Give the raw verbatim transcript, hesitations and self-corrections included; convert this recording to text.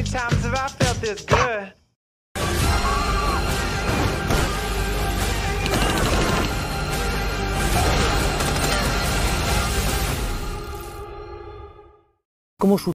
times have I felt this good? Como su